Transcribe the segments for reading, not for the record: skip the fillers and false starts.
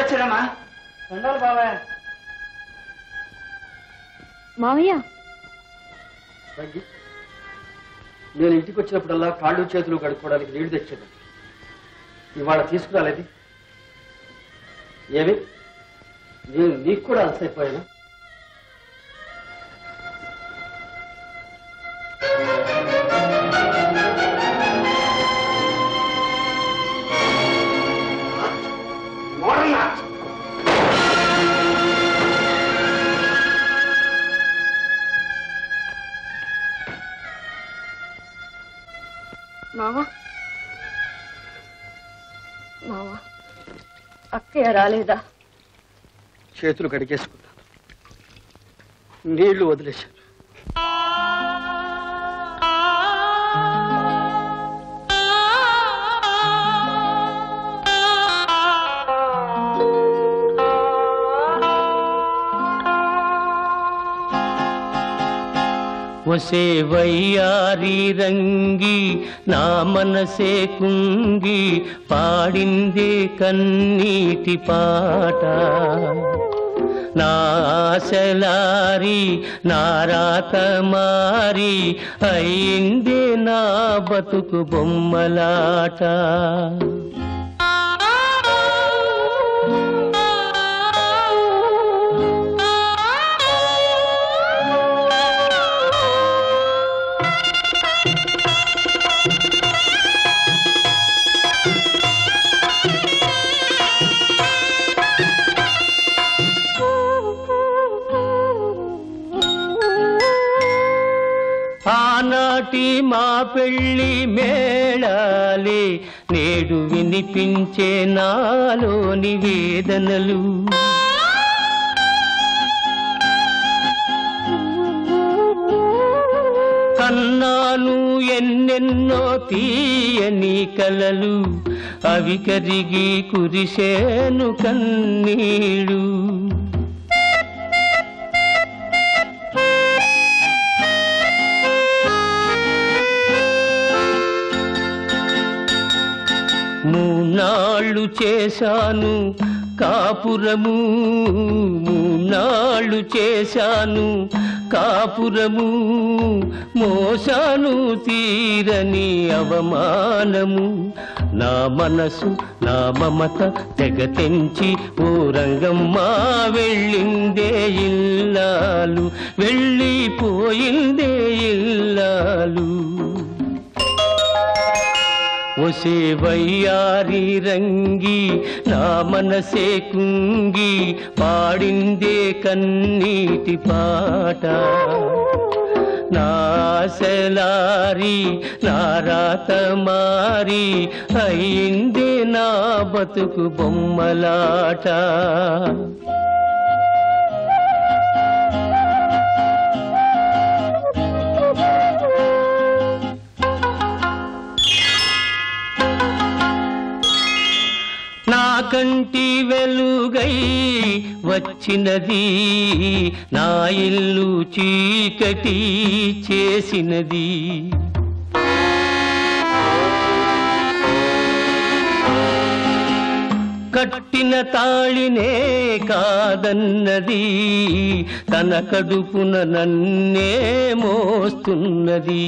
వచ్చారమ్మా. ఉండాలి బాబాయ్. మావయ్య, నేను ఇంటికి వచ్చినప్పుడల్లా కాళ్ళు చేతులు కడుక్కోవడానికి నీళ్లు తెచ్చాను. ఇవాళ తీసుకురాలేదు. ఏమి నేను నీకు కూడా అలసైపోయాను. మావా మావా, అక్కయ్య రాలేదా? చేతులు కడిగేసుకున్నాను, నీళ్లు వదిలేశాను. ఒసే వయ్యారి రంగి నా మనసే కుంగి పాడిందే కన్నీటి పాట. నా ఆశలారి నా రాత మారి అయిందే నా బతుకు బొమ్మలాట. ఆనాటి మా పెళ్ళి మేళాలే నేడు వినిపించే నాలోని వేదనలు. కన్నాను ఎన్నెన్నో తీయని కలలు, అవి కరిగి కురిసేను కన్నీడు. మూనాళ్ళు చేశాను కాపురము, మూనాళ్ళు చేశాను కాపురము, మోసాను తీరని అవమానము. నా మనసు నా మమత తెగ తెంచి ఓ రంగమ్మ వెళ్ళిందే ఇల్లాలు, వెళ్ళిపోయిందే ఇల్లాలు. ఒసే వయ్యారి రంగి నా మనసే కుంగి పాడిందే కన్నీటి పాట. నా ఆశలారి నా రాత మారి అయిందే నా బతుకు బొమ్మలాట. నా కంటి వెలుగై వచ్చినది, నా ఇల్లు చీకటి చేసినది. కట్టిన తాళినే కాదన్నది, తన కడుపున నన్నే మోస్తున్నది.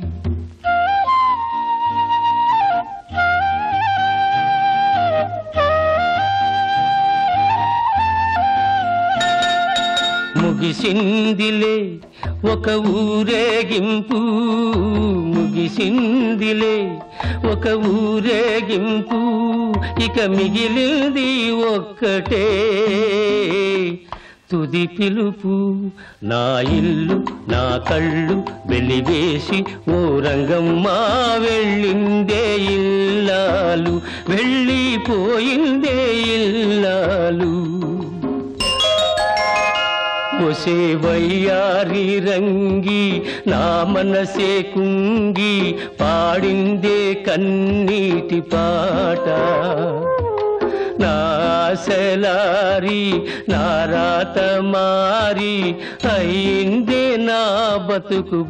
ముగిసిందిలే ఒక ఊరేగింపు, ముగిసిందిలే ఒక ఊరేగింపు, ఇక మిగిలింది ఒక్కటే తుది పిలుపు. నా ఇల్లు నా కళ్ళు వెలివేసి ఓ రంగమ్మ వెళ్ళిందే ఇల్లాలు, వెళ్ళిపోయిందే ఇల్లాలు. ఒసే వయ్యారి రంగి నా మనసే కుంగి పాడిందే కన్నీటి పాట. నా ఆశలారి నా రాత మారి అయిందే నా బతుకు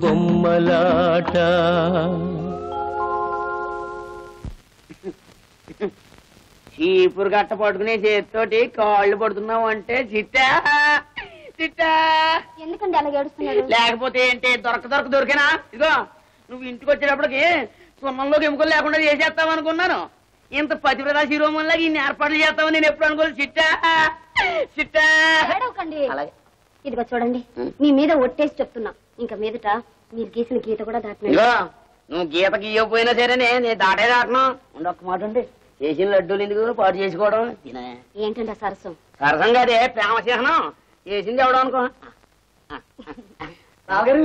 బొమ్మలాట. చీపురు గట్ట పట్టుకునే చేతితోటి కాళ్ళు పడుతున్నావు అంటే చిట్టా చిట్టా. ఎందుకండి అలా ఏడుస్తున్నారు? లేకపోతే ఏంటి దొరికేనా? ఇదిగో నువ్వు ఇంటికి వచ్చేటప్పటికి సున్నంలోకి ఎముకలు లేకుండా చేసేస్తావు అనుకున్నాను. ఇంత పతివ్రత శిరోమణిలాగా ఇన్ని ఏర్పాట్లు చేస్తావు నేను ఎప్పుడు అనుకోలేదు. చిట్టా చిట్టా. అలాగే ఇదిగో చూడండి, మీ మీద ఒట్టేసి చెప్తున్నా, ఇంకా మీదట మీరు గీసిన గీత కూడా దాటినా. నువ్వు గీత గీయకపోయినా సరే నేను దాటే దాటను. ఉండొక్క మాట అండి, చేసిన లడ్డూలు ఎందుకు పాటు చేసుకోవడం? ఏంటండి ఆ సరసం? సరసం కాదే, ప్రేమ చిహ్నం. చేసింది ఎవడం అనుకో. బావగారు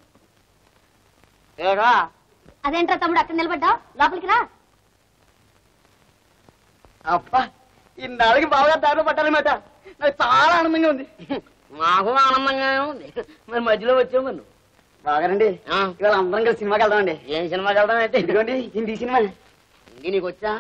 ఏడా? అదేంట్రా తమ్ముడు అక్కడ నిలబడ్డా? లోపలికి రా. అబ్బా, ఇన్నాళ్ళకి బావగా దారిలో పట్టాలన్నమాట. నాకు చాలా ఆనందంగా ఉంది. మాకు ఆనందంగానే ఉంది. మరి మధ్యలో వచ్చావు మరి. బాగారండి, ఇవాళ అందరం కలిసి సినిమాకి వెళ్దామండి. ఏం సినిమాకి వెళ్దాం అయితే? ఇదిగోండి హిందీ సినిమా. హిందీ నీకు వచ్చా?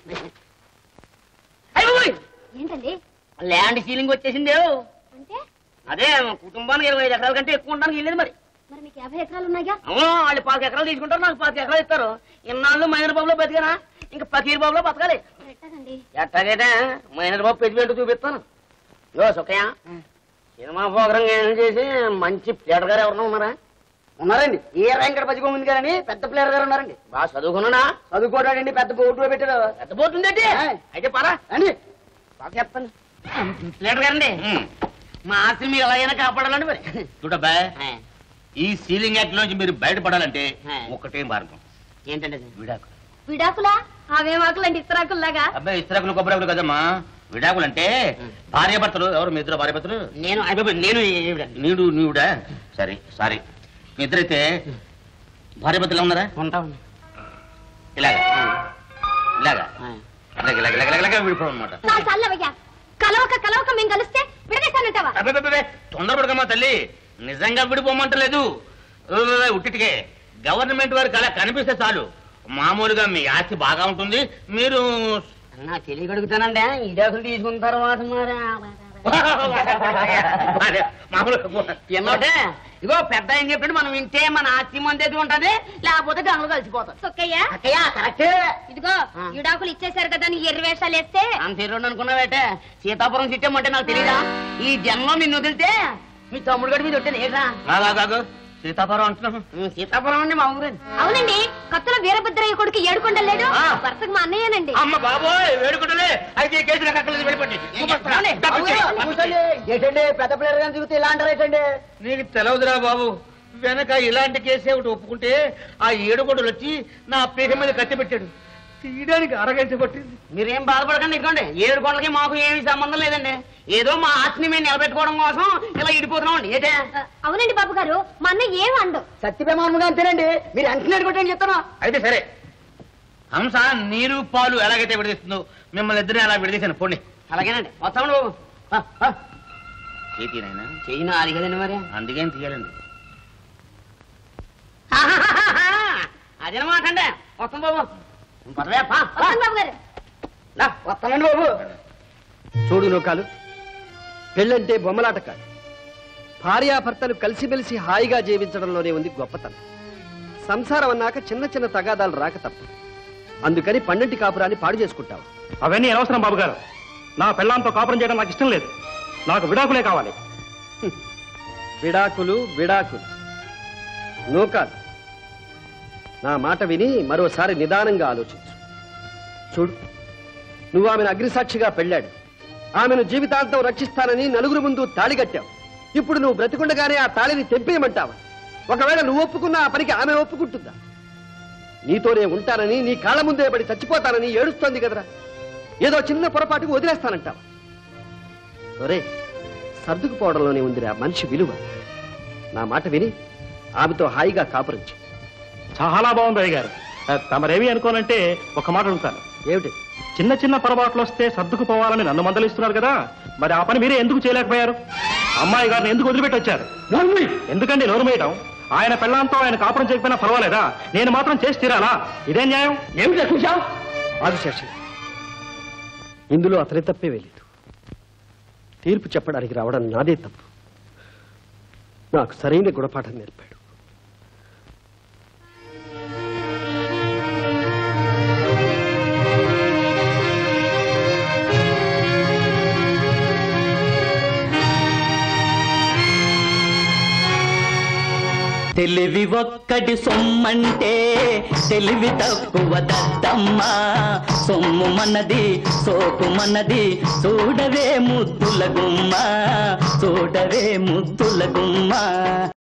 ఏంటండి ల్యాండ్ సీలింగ్ వచ్చేసింది. అంటే అదే కుటుంబానికి 25 ఎకరాల కంటే ఎక్కువ ఉండడానికి వెళ్ళేది. మరి మరి మీకు 50 ఎకరాలు ఉన్నాయా? అవును, వాళ్ళు 5 ఎకరాలు తీసుకుంటారు, నాకు 5 ఎకరాలు ఇస్తారు. ఇన్నాళ్ళు మైనర్ బాబులో బతికానా, ఇంకా పకీర్ బాబులో బతకాలి. ఎట్టాగైతే మైనర్ బాబు పెట్టి చూపిస్తాను. యో సుఖయ్య, సినిమా ప్రోగ్రాం ఏం చేసి మంచి ప్లేటర్ గారు ఎవరన్నా ఉన్నారా? ఉన్నారండి. ఏ ర్యాంకర్ బతికో ఉంది కానీ పెద్ద ప్లేయర్ గారు ఉన్నారండి. బాగా చదువుకున్నాడా? చదువుకోవడానికి పెద్ద బోర్డు పెట్టారు. పెద్ద బోర్డు ఉందండి. అయితే పరా అండి, బాగా చెప్తాను. ప్లేటర్ గారండి, మా ఆస్తి మీరు ఎలాగైనా కాపాడాలండి. మరి చూడబ్బా, ఈ సీలింగ్ యాక్ట్ నుంచి మీరు బయటపడాలంటే ఒకటే మార్గం. ఏంటంటే విడాకులు. విడాకులా? అవేమాకులండి, ఇస్తరాకుల్లాగా? అబ్బాయి ఇస్తరాకులు కొబ్బరాకులు కదమ్మా. విడాకులు అంటే భార్యాభర్తలు. ఎవరు మీ ఇద్దరు భార్యాభర్తలు? నేను నీవుడా? సరే సారీ, మీ ఇద్దరైతే భార్యాభర్తలు ఉన్నారా? ఉంటాం. ఇలాగా ఇలాగా ఇలాగ విడిపోవడం అనమాట. కలవక మేము కలిస్తే విడదీస్తానంటావా? తొందరపడకమ్మా తల్లి, నిజంగా విడిపోమంటలేదు. ఉట్టిటికే గవర్నమెంట్ వారికి అలా కనిపిస్తే చాలు, మామూలుగా మీ ఆస్తి బాగా ఉంటుంది. మీరు నా తెలియగడుగుతానండి, ఇడాకులు తీసుకున్న తర్వాత ఏమంటే ఇగో పెద్ద ఏం చెప్పాడు, మనం వింటే మన ఆస్తి మందేది ఉంటది, లేకపోతే గంగలు కలిసిపోతాం. కరెక్టే. ఇదిగో విడాకులు ఇచ్చేసారు కదా నీ ఎర్రి వేషాలు వేస్తే. అంత ఎర్రండి అనుకున్నావేటే? సీతాపురం సిట్టమంటే నాకు తెలీదా? ఈ జన్మ నిన్ను వదిలితే మీ తమ్ముడు గడి మీద వచ్చాను. ఏట్రా సీతాపురం అంటున్నాను. సీతాపురం అండి మా ఊరే. అవునండి, కత్తుల వీరభద్రయ్య కొడుకు ఏడుకొండలేడు, వరుసకు మా అన్నయ్యనండి. అమ్మ బాబోయ్, వేడుకుంటలే. అయితే కేసు వెళ్ళిపోండి. ఏంటండి పెద్ద ప్లేయర్ గాని చూస్తే ఇలా అంటారు ఏంటండి? నీకు తెలవదురా బాబు, వెనక ఇలాంటి కేసే ఒకటి ఒప్పుకుంటే ఆ ఏడుగొండలు వచ్చి నా పేరు మీద కత్తి పెట్టాడు. తీయడానికి అరగంట పట్టింది. మీరేం బాధపడకండి. ఇదిగోండి 7 కొండలకి మాకు ఏమి సంబంధం లేదండి. ఏదో మా ఆస్తిని మేము నిలబెట్టుకోవడం కోసం ఇలా ఇడిపోతున్నామండి. ఏటే? అవునండి బాబు గారు, మా అన్నయ్య ఏం అండు. సత్యప్రమాణంగా అంతేనండి. మీరు అంచనా కొట్టండి చెప్తాను. అయితే సరే, హంస నీరు పాలు ఎలాగైతే విడదీస్తుందో మిమ్మల్ని ఇద్దరిని అలా విడదీశాను. పోండి. అలాగేనండి, వస్తామండి బాబు. చేతినైనా చెయ్యిన అది కదండి మరి. అందుకేం తీయాలండి. అదనమాట అండి. వస్తాం బాబు. బాబు గారు వస్తానండి బాబు. చూడు నూకాలు, పెళ్ళంటే బొమ్మలాట కాదు. భార్యాభర్తలు కలిసిమెలిసి హాయిగా జీవించడంలోనే ఉంది గొప్పతనం. సంసారం అన్నాక చిన్న చిన్న తగాదాలు రాక తప్ప. అందుకని పండంటి కాపురాన్ని పాడు చేసుకుంటావా? అవన్నీ అనవసరం బాబు గారు. నా పెళ్ళాంతో కాపురం చేయడం నాకు ఇష్టం లేదు. నాకు విడాకులే కావాలి. విడాకులు విడాకులు నూకాలు, నా మాట విని మరోసారి నిదానంగా ఆలోచించు. చూడు, నువ్వు ఆమెను అగ్నిసాక్షిగా పెళ్ళాడు, ఆమెను జీవితాంతం రక్షిస్తానని నలుగురు ముందు తాళి కట్టావు. ఇప్పుడు నువ్వు బ్రతికుండగానే ఆ తాళిని తెంపేయమంటావా? ఒకవేళ నువ్వు ఒప్పుకున్నా ఆ పనికి ఆమె ఒప్పుకుంటుందా? నీతోనే ఉంటానని, నీ కాళ్ళ ముందే పడి చచ్చిపోతానని ఏడుస్తోంది కదరా. ఏదో చిన్న పొరపాటుకు వదిలేస్తానంటావా? ఒరే, సర్దుకుపోవడంలోనే ఉందిరా మనిషి విలువ. నా మాట విని ఆమెతో హాయిగా కాపురించి. చాలా బాగుంది అయ్య గారు. తమరేమి అనుకోనంటే ఒక మాట అడుగుతాను. ఏమిటి? చిన్న చిన్న పొరపాట్లు వస్తే సర్దుకుపోవాలని నన్ను మందలిస్తున్నారు కదా, మరి ఆ పని మీరే ఎందుకు చేయలేకపోయారు? అమ్మాయి గారిని ఎందుకు వదిలిపెట్టి వచ్చారు? ఎందుకండి నోరు మేయటం? ఆయన పెళ్ళాంతో ఆయన కాపురం చేయకపోయినా పర్వాలేదా? నేను మాత్రం చేసి తీరాలా? ఇదే న్యాయం? ఏమిటి చూశావు? ఆదిశేషయ్య, ఇందులో అతని తప్పే లేదు. తీర్పు చెప్పడానికి రావడం నాదే తప్పు. నాకు సరైన గుణపాఠం నేర్పాడు. తెలివి ఒక్కటి సొమ్మంటే తెలివి తక్కువ దద్దమ్మ. సొమ్ము మనది సోకు మనది చూడవే ముద్దుల గుమ్మ, చూడవే ముద్దుల గుమ్మ.